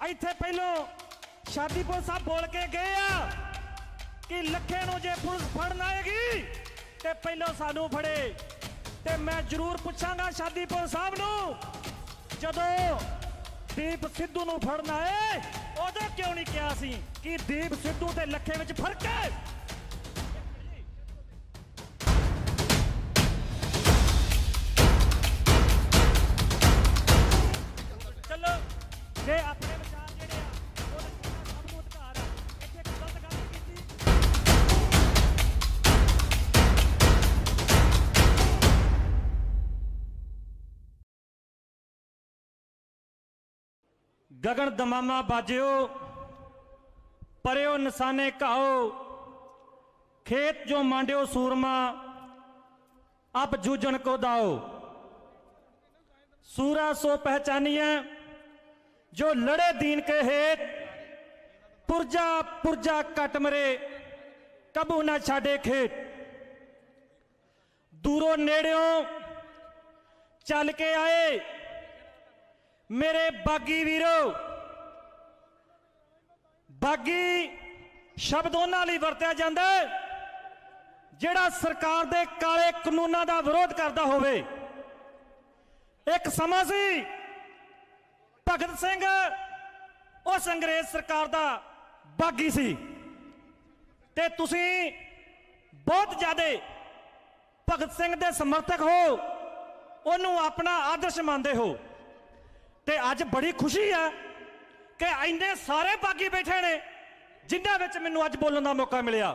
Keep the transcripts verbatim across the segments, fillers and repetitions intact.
ਇੱਥੇ ਪਹਿਲੋਂ ਸ਼ਾਦੀਪੁਰ ਸਾਹਿਬ बोल के गए आ कि ਲੱਖੇ ਨੂੰ ਜੇ ਪੁਲਿਸ ਫੜਨ ਆਏਗੀ ਤੇ ਪਹਿਲੋਂ ਸਾਨੂੰ ਫੜੇ। ਤੇ मैं जरूर ਪੁੱਛਾਂਗਾ ਸ਼ਾਦੀਪੁਰ ਸਾਹਿਬ ਨੂੰ, ਜਦੋਂ ਦੀਪ ਸਿੱਧੂ ਨੂੰ ਫੜਨ ਆਏ ਉਦੋਂ ਕਿਉਂ ਨਹੀਂ ਕਿਹਾ ਸੀ ਕਿ ਦੀਪ ਸਿੱਧੂ ਤੇ ਲੱਖੇ ਵਿੱਚ ਫਰਕ ਹੈ? ਚਲੋ ਜੇ ਆਪਣੇ ਵਿਚਾਰ ਜਿਹੜੇ ਆ ਉਹ ਰੱਖਣਾ ਸਭ ਨੂੰ ਅਧਿਕਾਰ ਆ। ਇੱਥੇ ਇੱਕ ਗਲਤ ਗੱਲ ਨਹੀਂ ਕੀਤੀ। गगन दमामा बाजियो परयो निशाने घाओ, खेत जो मांडियो सूरमा अब जूझन को दाओ। सूरा सो पहचानिए जो लड़े दीन के हेत, पुरजा पुरजा कट मरे कबू ना छाड़े खेत। दूरों नेड़ियों चल के आए मेरे बागी वीरो। बागी शब्द उन्हां लई वरतिया जांदा जिहड़ा सरकार दे काले कानूनां दा विरोध करदा होवे। एक समा सी भगत सिंह उस अंग्रेज सरकार दा बागी सी ते तुसीं बहुत ज्यादा भगत सिंह दे समर्थक हो, उन्होंने अपना आदर्श मानते हो। ते अज बड़ी खुशी है कि इन्ने सारे बागी बैठे ने जिन्हां विच मैनूं अज बोलण दा मौका मिलिया।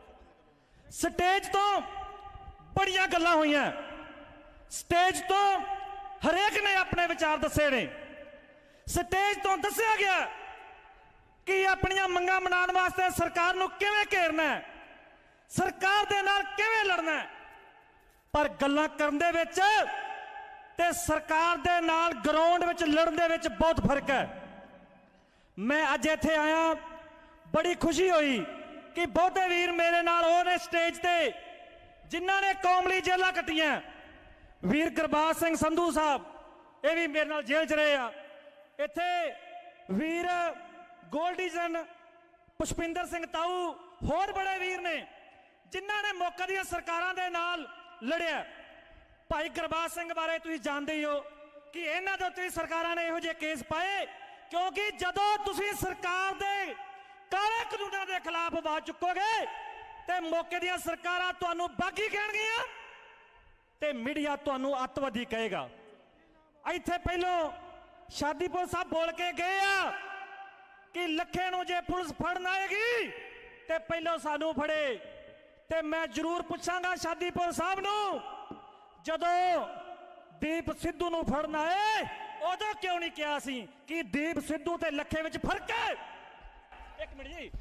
स्टेज तो बड़ियां गल्लां होईयां, स्टेज तो हरेक ने अपने विचार दसे ने। स्टेज तो दस्सिया गया कि अपनियां मंगां मनाउण वास्ते सरकार नूं किवें घेरना है, सरकार दे नाल किवें लड़ना है। पर गल्लां करन दे विच ते सरकार दे नाल ग्राउंड विच लड़न दे विच बहुत फर्क है। मैं अज इत्थे आया बड़ी खुशी हुई कि बहुते वीर मेरे नाल हो ने स्टेज ते जिन्हां ने कौम लई जेलां कट्टियां। वीर गुरबाज सिंह संधू साहब ये भी मेरे नाल जेल च रहे आ। इत्थे वीर गोल्डीजन पुष्पिंदर सिंह ताऊ होर बड़े वीर ने जिन्हां ने मौके दी सरकारां दे नाल लड़िया। भाई गुरबाज सिंह बारे तुसीं जानदे हो कि इन्हां दे उत्ते सरकारां ने इहो जिहे केस पाए क्योंकि जदों तुसीं सरकार दे काले कानूनां दे खिलाफ आवाज चुकोगे ते मौके दियां सरकारां तुहानूं बागी कहणगीਆਂ ते मीडिया तुहानूं अतवादी कहेगा। ਇੱਥੇ ਪਹਿਲੋਂ ਸ਼ਾਦੀਪੁਰ ਸਾਹਿਬ बोल के गए आ कि ਲੱਖੇ ਨੂੰ ਜੇ ਪੁਲਿਸ ਫੜਨ ਆਏਗੀ ਤੇ ਪਹਿਲੋਂ ਸਾਨੂੰ ਫੜੇ। ਤੇ मैं जरूर ਪੁੱਛਾਂਗਾ ਸ਼ਾਦੀਪੁਰ ਸਾਹਿਬ ਨੂੰ, ਜਦੋਂ ਦੀਪ ਸਿੱਧੂ ਨੂੰ ਫੜਨ ਆਏ ਉਦੋਂ ਕਿਉਂ ਨਹੀਂ ਕਿਹਾ ਸੀ ਕਿ ਦੀਪ ਸਿੱਧੂ ਤੇ ਲੱਖੇ ਵਿੱਚ ਫਰਕ ਹੈ? ਇੱਕ ਮਿੰਟ ਜੀ।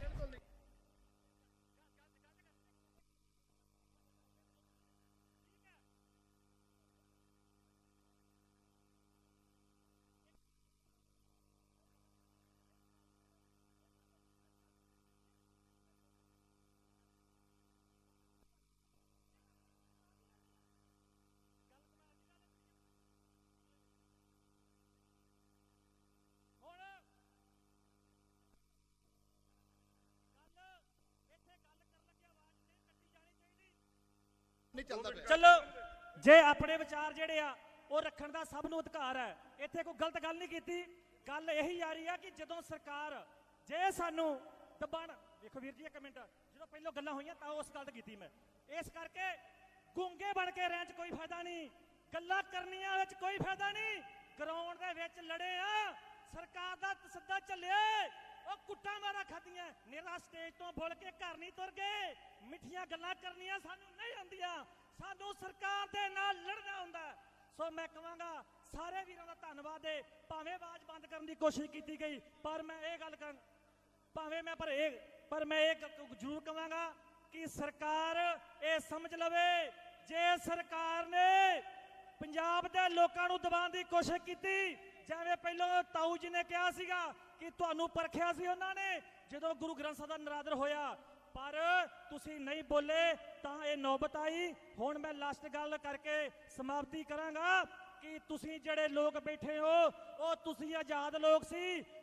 चलो जे अपने विचार जेड़े आ वो रखण दा सब नूं अधिकार है। इत्थे कोई गलत गल नहीं कीती। गल यही आ रही है कि जदों सरकार जे सानू दबाण, देखो वीर जी एक मिनट, जो पहलों गल्लां होईयां तां उस गल ते कीती मैं। इस करके गूंगे बन के रहण च कोई फायदा नहीं, गल्लां करनियां विच कोई फायदा नहीं। ग्राउंड दे विच लड़े आ, सरकार दा तसद्दा चलिया, ਉਹ ਕੁੱਟਾਂ ਮਾਰਾ ਖਾਦੀਆਂ ਨਿਰਾ ਸਟੇਜ ਤੋਂ ਬੋਲ ਕੇ ਘਰ ਨਹੀਂ ਤੁਰ ਗਏ। ਮਿੱਠੀਆਂ ਗੱਲਾਂ ਕਰਨੀਆਂ ਸਾਨੂੰ ਨਹੀਂ ਆਉਂਦੀਆਂ, ਸਾਨੂੰ ਸਰਕਾਰ ਦੇ ਨਾਲ ਲੜਨਾ ਹੁੰਦਾ। ਸੋ ਮੈਂ ਕਹਾਂਗਾ ਸਾਰੇ ਵੀਰਾਂ ਦਾ ਧੰਨਵਾਦ ਹੈ। ਭਾਵੇਂ ਆਵਾਜ਼ ਬੰਦ ਕਰਨ ਦੀ ਕੋਸ਼ਿਸ਼ ਕੀਤੀ ਗਈ ਪਰ ਮੈਂ ਇਹ ਗੱਲ ਕਰ ਭਾਵੇਂ ਮੈਂ ਪਰ ਇਹ ਪਰ ਮੈਂ ਇਹ ਜ਼ਰੂਰ ਕਹਾਂਗਾ ਕਿ ਸਰਕਾਰ ਇਹ ਸਮਝ ਲਵੇ ਜੇ ਸਰਕਾਰ ਨੇ ਪੰਜਾਬ ਦੇ ਲੋਕਾਂ ਨੂੰ ਦਬਾਉਣ ਦੀ ਕੋਸ਼ਿਸ਼ ਕੀਤੀ, ਜਿਵੇਂ ਪਹਿਲਾਂ ਤਾਊ ਜੀ ਨੇ ਕਿਹਾ ਸੀਗਾ कि तुहानू परखिया सी उन्होंने जो गुरु ग्रंथ साहब दा नरादर होया, पर तुसी नहीं बोले तां ये नौबत आई। हुण मैं लास्ट गल करके समाप्ति करांगा कि तुसी जड़े लोग बैठे हो वो तुसी आजाद लोग सी,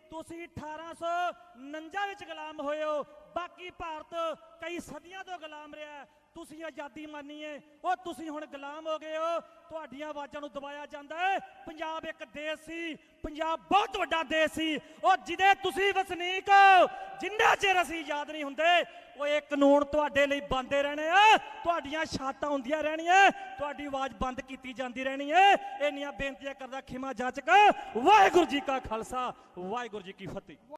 ਤੁਸੀਂ ਅਠਾਰਾਂ ਸੌ ਉਨੰਜਾ ਵਿੱਚ ਗੁਲਾਮ ਹੋਏ ਹੋ, ਬਾਕੀ ਭਾਰਤ ਕਈ ਸਦੀਆਂ ਤੋਂ ਗੁਲਾਮ ਰਿਹਾ। ਤੁਸੀਂ ਆਜ਼ਾਦੀ ਮਾਨੀਏ, ਉਹ ਤੁਸੀਂ ਹੁਣ ਗੁਲਾਮ ਹੋ ਗਏ ਹੋ। ਤੁਹਾਡੀਆਂ ਆਵਾਜ਼ਾਂ ਨੂੰ ਦਬਾਇਆ ਜਾਂਦਾ ਹੈ। ਪੰਜਾਬ ਇੱਕ ਦੇਸ਼ ਸੀ, ਪੰਜਾਬ ਬਹੁਤ ਵੱਡਾ ਦੇਸ਼ ਸੀ, ਉਹ ਜਿਹਦੇ ਤੁਸੀਂ ਵਸਨੀਕ ਹੋ। ਜਿੰਨਾ ਚਿਰ ਅਸੀਂ ਆਜ਼ਾਦ ਨਹੀਂ ਹੁੰਦੇ, ਉਹ ਇਹ ਕਾਨੂੰਨ ਤੁਹਾਡੇ ਲਈ ਬੰਦੇ ਰਹਿਣੇ ਆ, ਤੁਹਾਡੀਆਂ ਛਾਤਾਂ ਹੁੰਦੀਆਂ ਰਹਿਣੀਆਂ, ਤੁਹਾਡੀ ਆਵਾਜ਼ ਬੰਦ ਕੀਤੀ ਜਾਂਦੀ ਰਹਿਣੀ ਹੈ। ਇੰਨੀਆਂ ਬੇਨਤੀਆਂ ਕਰਦਾ ਖਿਮਾ ਜਾਚਕ। ਵਾਹਿਗੁਰੂ ਜੀ ਕਾ ਖਾਲਸਾ, ਵਾਹਿਗੁਰੂ ਜੀ ਕੀ ਫਤਿਹ।